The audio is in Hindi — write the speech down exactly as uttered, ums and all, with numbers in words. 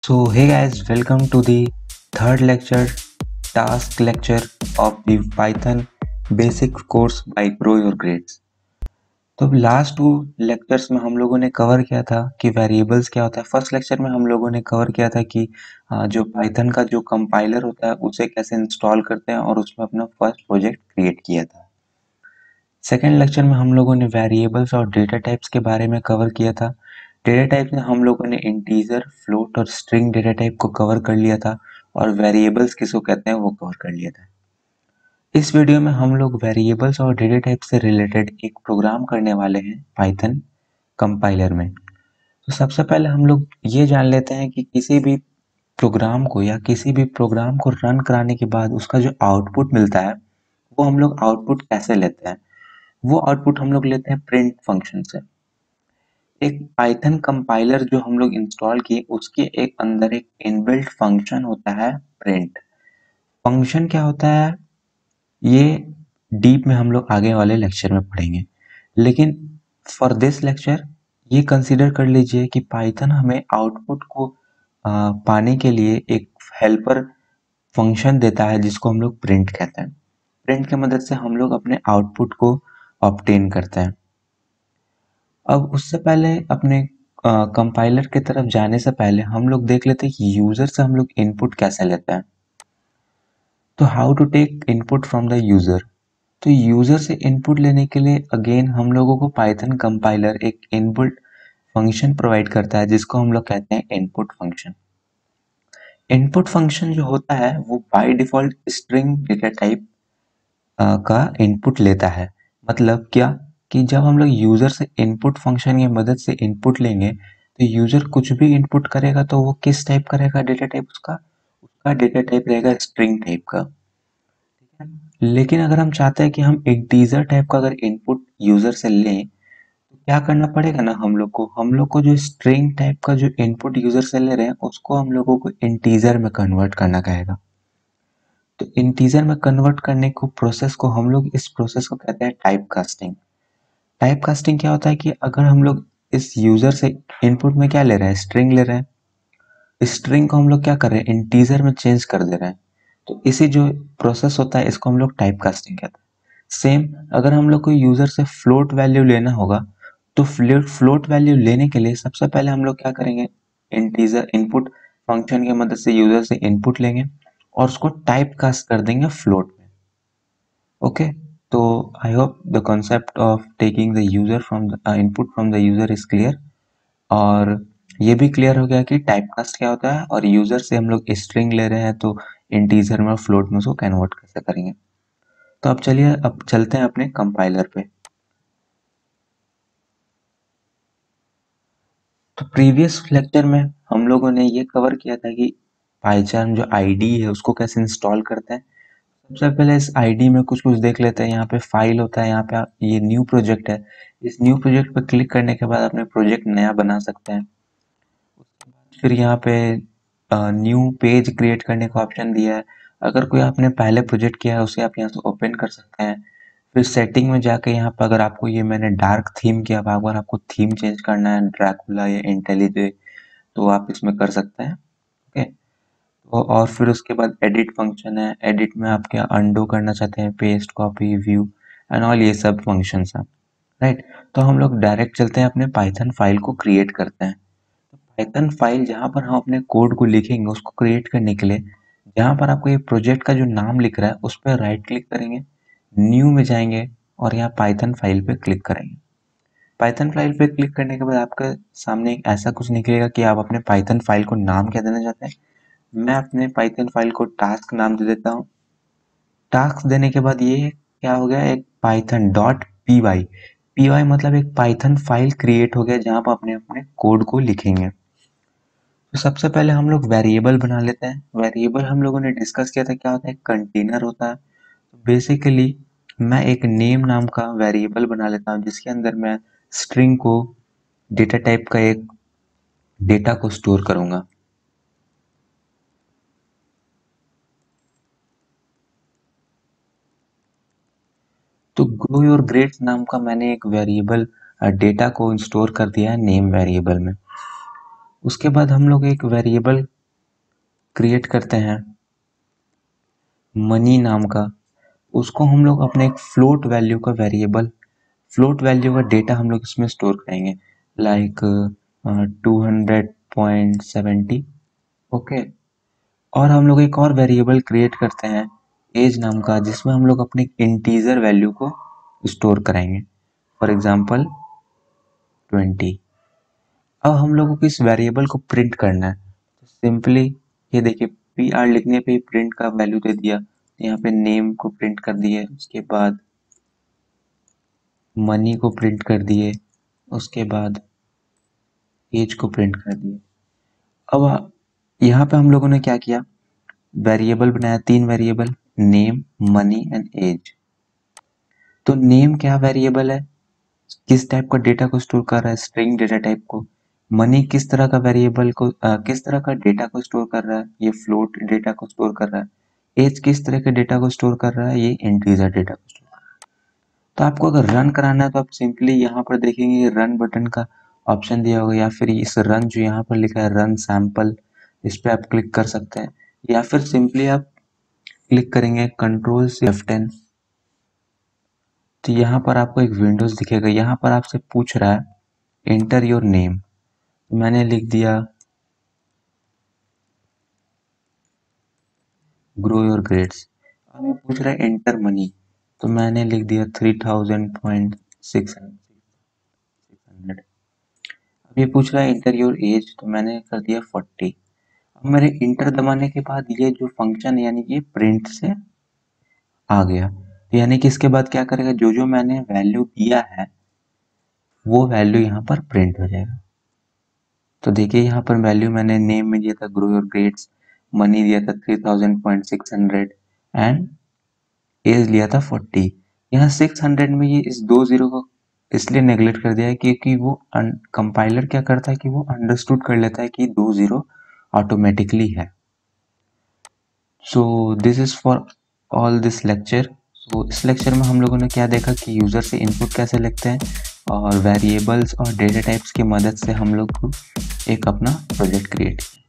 So hey guys, welcome to the third lecture, task lecture of the Python basic course by Grow Your Grades. तो लास्ट टू लेक्चर्स में हम लोगों ने कवर किया था कि वेरिएबल्स क्या होता है। फर्स्ट लेक्चर में हम लोगों ने कवर किया था कि आ, जो पाइथन का जो कंपाइलर होता है उसे कैसे इंस्टॉल करते हैं और उसमें अपना फर्स्ट प्रोजेक्ट क्रिएट किया था। सेकेंड लेक्चर में हम लोगों ने वेरिएबल्स और डेटा टाइप्स के बारे में कवर किया था। डेटा टाइप में हम लोगों ने इंटीजर, फ्लोट और स्ट्रिंग डेटा टाइप को कवर कर लिया था और वेरिएबल्स किसको कहते हैं वो कवर कर लिया था। इस वीडियो में हम लोग वेरिएबल्स और डेटा टाइप से रिलेटेड एक प्रोग्राम करने वाले हैं पाइथन कंपाइलर में। तो सबसे पहले हम लोग ये जान लेते हैं कि किसी भी प्रोग्राम को या किसी भी प्रोग्राम को रन कराने के बाद उसका जो आउटपुट मिलता है वो हम लोग आउटपुट कैसे लेते हैं। वो आउटपुट हम लोग लेते हैं प्रिंट फंक्शन से। एक पाइथन कंपाइलर जो हम लोग इंस्टॉल किए उसके एक अंदर एक इनबिल्ट फंक्शन होता है प्रिंट। फंक्शन क्या होता है ये डीप में हम लोग आगे वाले लेक्चर में पढ़ेंगे, लेकिन फॉर दिस लेक्चर ये कंसीडर कर लीजिए कि पाइथन हमें आउटपुट को आ, पाने के लिए एक हेल्पर फंक्शन देता है जिसको हम लोग प्रिंट कहते हैं। प्रिंट की मदद से हम लोग अपने आउटपुट को ऑब्टेन करते हैं। अब उससे पहले अपने कंपाइलर की तरफ जाने से पहले हम लोग देख लेते हैं कि यूजर से हम लोग इनपुट कैसे लेते हैं। तो how to take input from the user. तो यूजर से इनपुट लेने के लिए अगेन हम लोगों को पाइथन कंपाइलर एक इनपुट फंक्शन प्रोवाइड करता है जिसको हम लोग कहते हैं इनपुट फंक्शन। इनपुट फंक्शन जो होता है वो by default string data type का इनपुट लेता है। मतलब क्या कि जब हम लोग यूजर से इनपुट फंक्शन की मदद से इनपुट लेंगे तो यूजर कुछ भी इनपुट करेगा तो वो किस टाइप का रहेगा डेटा टाइप, उसका उसका डेटा टाइप रहेगा स्ट्रिंग टाइप का। ठीक है, लेकिन अगर हम चाहते हैं कि हम इंटीजर टाइप का अगर इनपुट यूजर से लें तो क्या करना पड़ेगा ना, हम लोग को हम लोग को जो स्ट्रिंग टाइप का जो इनपुट यूजर से ले रहे हैं उसको हम लोगों को इंटीजर में कन्वर्ट करना कहेगा। तो इंटीजर में कन्वर्ट करने को प्रोसेस को हम लोग इस प्रोसेस को कहते हैं टाइप कास्टिंग। टाइप कास्टिंग क्या होता है कि अगर हम लोग इस यूजर से इनपुट में क्या ले रहे हैं, स्ट्रिंग ले रहे हैं, स्ट्रिंग को हम लोग क्या कर रहे हैं इंटीजर में चेंज कर दे रहे हैं। तो इसी जो प्रोसेस होता है इसको हम लोग टाइप कास्टिंग कहते हैं। सेम अगर हम लोग को यूजर से फ्लोट वैल्यू लेना होगा तो फ्लोट फ्लोट वैल्यू लेने के लिए सबसे पहले हम लोग क्या करेंगे, इंटीजर इनपुट फंक्शन की मदद से यूजर से इनपुट लेंगे और उसको टाइप कास्ट कर देंगे फ्लोट में। ओके, तो I hope the concept of taking the user from the uh, input from the user is clear। और ये भी क्लियर हो गया कि टाइप कास्ट क्या होता है और यूजर से हम लोग स्ट्रिंग ले रहे हैं तो इंटीजर में फ्लोट में उसको कन्वर्ट कैसे करेंगे। तो अब चलिए अब चलते हैं अपने कंपाइलर पे। तो प्रीवियस लेक्चर में हम लोगों ने ये कवर किया था कि पाइथन जो आईडी है उसको कैसे इंस्टॉल करते हैं। सबसे पहले इस आईडी में कुछ कुछ देख लेते हैं। यहाँ पे फाइल होता है, यहाँ पे आप ये न्यू प्रोजेक्ट है, इस न्यू प्रोजेक्ट पर क्लिक करने के बाद अपने प्रोजेक्ट नया बना सकते हैं। फिर यहाँ पे न्यू पेज क्रिएट करने का ऑप्शन दिया है। अगर कोई आपने पहले प्रोजेक्ट किया है उसे आप यहाँ से ओपन कर सकते हैं। फिर सेटिंग में जाके यहाँ पर अगर आपको ये मैंने डार्क थीम किया, अगर आपको थीम चेंज करना है ड्रैकुला या इंटेलिजे तो आप इसमें कर सकते हैं। ओके, तो और फिर उसके बाद एडिट फंक्शन है, एडिट में आप क्या अंडो करना चाहते हैं, paste, copy, view and all ये सब फंक्शंस हैं। राइट, तो हम लोग डायरेक्ट चलते हैं अपने पाइथन फाइल को क्रिएट करते हैं। तो पाइथन फाइल जहाँ पर हम अपने कोड को लिखेंगे उसको क्रिएट करने के लिए जहाँ पर आपको ये प्रोजेक्ट का जो नाम लिख रहा है उस पर राइट क्लिक करेंगे, न्यू में जाएंगे और यहाँ पाइथन फाइल पे क्लिक करेंगे। पाइथन फाइल पे क्लिक करने के बाद आपके सामने एक ऐसा कुछ निकलेगा कि आप अपने पाइथन फाइल को नाम क्या देना चाहते हैं। मैं अपने पाइथन फाइल को टास्क नाम दे देता हूँ। टास्क देने के बाद ये क्या हो गया, एक Python dot P Y. P Y मतलब एक पाइथन फाइल क्रिएट हो गया जहाँ पर अपने अपने कोड को लिखेंगे। तो सबसे पहले हम लोग वेरिएबल बना लेते हैं। वेरिएबल हम लोगों ने डिस्कस किया था क्या होता है, कंटेनर होता है। तो बेसिकली मैं एक नेम नाम का वेरिएबल बना लेता हूँ जिसके अंदर मैं स्ट्रिंग को डेटा टाइप का एक डेटा को स्टोर करूंगा। तो ग्रो योर ग्रेड्स नाम का मैंने एक वेरिएबल डेटा को स्टोर कर दिया है नेम वेरिएबल में। उसके बाद हम लोग एक वेरिएबल क्रिएट करते हैं मनी नाम का, उसको हम लोग अपने एक फ्लोट वैल्यू का वेरिएबल, फ्लोट वैल्यू का डेटा हम लोग इसमें स्टोर करेंगे, like two hundred point seventy. Okay, और हम लोग एक और वेरिएबल क्रिएट करते हैं एज नाम का, जिसमें हम लोग अपने इंटीजर वैल्यू को स्टोर कराएंगे, फॉर एग्जांपल ट्वेंटी। अब हम लोगों को इस वेरिएबल को प्रिंट करना है, तो सिंपली ये देखिए पी आर लिखने पे ही प्रिंट का वैल्यू दे दिया, यहाँ पे नेम को प्रिंट कर दिए, उसके बाद मनी को प्रिंट कर दिए, उसके बाद एज को प्रिंट कर दिए। अब यहाँ पे हम लोगों ने क्या किया, वेरिएबल बनाया, तीन variable, name, money and age. तो नेम क्या वेरिएबल है, किस टाइप का डेटा को स्टोर कर रहा है, स्ट्रिंग डेटा टाइप को। मनी किस तरह का वेरिएबल को आ, किस तरह का डेटा को स्टोर कर रहा है, ये फ्लोट डेटा को स्टोर कर रहा है। एज किस तरह के डेटा को स्टोर कर रहा है, ये इंटीजर डेटा को स्टोर कर रहा है। तो आपको अगर रन कराना है तो आप सिंपली यहाँ पर देखेंगे रन बटन का ऑप्शन दिया होगा, या फिर इस रन जो यहाँ पर लिखा है रन सैंपल, इस पर आप क्लिक कर सकते हैं, या फिर सिंपली आप क्लिक करेंगे कंट्रोल से एफ टेन। तो यहाँ पर आपको एक विंडोज दिखेगा, यहाँ पर आपसे पूछ रहा है एंटर योर नेम, तो मैंने लिख दिया ग्रो योर ग्रेड्स। अब ये पूछ रहा है एंटर मनी, तो मैंने लिख दिया three thousand point six hundred. अब ये पूछ रहा है एंटर योर एज, तो मैंने कर दिया फोर्टी। अब मेरे इंटर दबाने के बाद ये जो फंक्शन यानी कि प्रिंट से आ गया, तो यानी कि इसके बाद क्या करेगा, जो जो मैंने वैल्यू दिया है वो वैल्यू यहाँ पर प्रिंट हो जाएगा। तो देखिए यहाँ पर वैल्यू मैंने नेम में दिया था ग्रो योर ग्रेड्स, मनी दिया था three thousand point six hundred and age लिया था फोर्टी। यहाँ सिक्स हंड्रेड में ये इस दो जीरो को इसलिए नेग्लेक्ट कर दिया है क्योंकि वो कंपाइलर क्या करता है कि वो अंडरस्टूड कर लेता है कि दो जीरो ऑटोमेटिकली है। So this is for all this lecture. So इस लेक्चर में हम लोगों ने क्या देखा कि यूज़र से इनपुट कैसे लिखते हैं, और वेरिएबल्स और डेटा टाइप्स की मदद से हम लोग एक अपना प्रोजेक्ट क्रिएट किया।